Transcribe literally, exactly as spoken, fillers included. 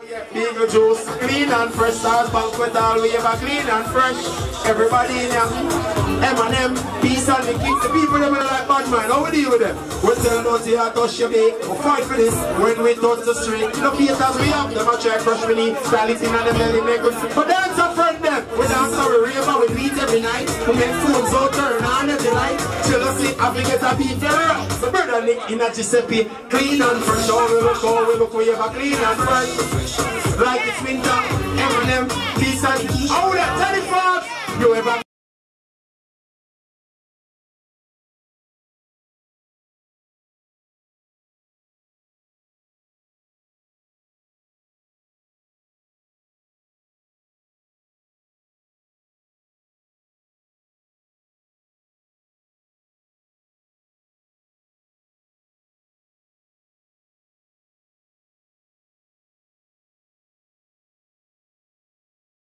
Beagle juice, clean and fresh. Stars banquet all we ever clean and fresh. Everybody in here, M and M, peace and the keep the people them like bad man. How we deal with them? We tell them to touch your bake, we fight for this. When we touch the street, you know Peters we have them a try crush me knee, quality in the belly make us. But dance a friend them. We dance our river, we beat every night. We make phones out turn on every night. Chill us sleep, have we get a beat there. My brother Nick in a Giuseppe, clean and fresh. How we look, how we look, we ever clean and fresh. Like it's winter, M and M, peace and all that telephone. You ever